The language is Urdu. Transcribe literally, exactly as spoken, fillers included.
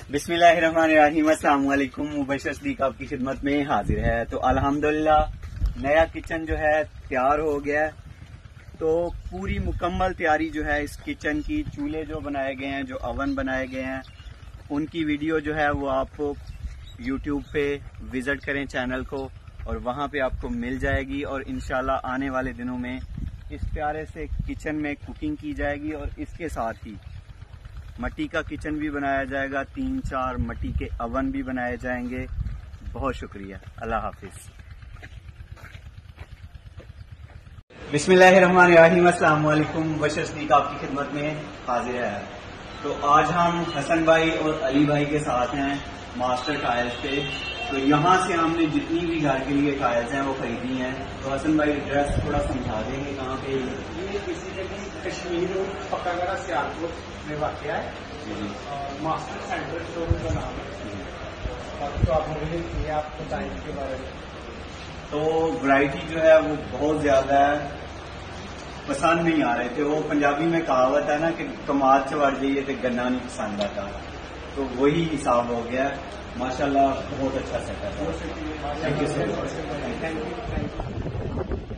بسم اللہ الرحمن الرحیم، السلام علیکم۔ مبشر صدیق آپ کی خدمت میں حاضر ہے۔ تو الحمدللہ نیا کچن جو ہے تیار ہو گیا ہے۔ تو پوری مکمل تیاری جو ہے اس کچن کی، چولہے جو بنائے گئے ہیں، جو اوون بنائے گئے ہیں، ان کی ویڈیو جو ہے وہ آپ کو یوٹیوب پہ وزٹ کریں چینل کو، اور وہاں پہ آپ کو مل جائے گی۔ اور انشاءاللہ آنے والے دنوں میں اس پیارے سے کچن میں کوکنگ کی جائے گی، اور اس کے ساتھ ہی مٹی کا کچن بھی بنایا جائے گا، تین چار مٹی کے اوون بھی بنائے جائیں گے۔ بہت شکریہ، اللہ حافظ۔ بسم اللہ الرحمن الرحیم، السلام علیکم۔ مبشر صدیق آپ کی خدمت میں حاضر ہے۔ تو آج ہم حسن بھائی اور علی بھائی کے ساتھ ہیں ماسٹر ٹائلز پہ۔ تو یہاں سے ہم نے جتنی بھی گھر کے لیے ٹائلز ہیں وہ خریدی ہیں۔ تو حسن بھائی ایڈریس تھوڑا سمجھا دیں گے کہاں پہ؟ یہ کسی جگہ کشمیر روڈ پکا گڑا سیالکوٹ میں واقع ہے، اور ماسٹر سینٹر شو روم کا نام ہے۔ باقی تو آپ مجھے یہ آپ بتائیں کے بارے میں۔ تو ورائٹی جو ہے وہ بہت زیادہ ہے، پسند نہیں آ رہے تھے۔ وہ پنجابی میں کہاوت ہے نا کہ کمال چڑھ جائیے تو گنا نہیں پسند آتا، تو وہی حساب ہو گیا۔ ماشاء اللہ بہت اچھا سیٹ ہے۔ بہت شکریہ، تھینک یو سو مچ۔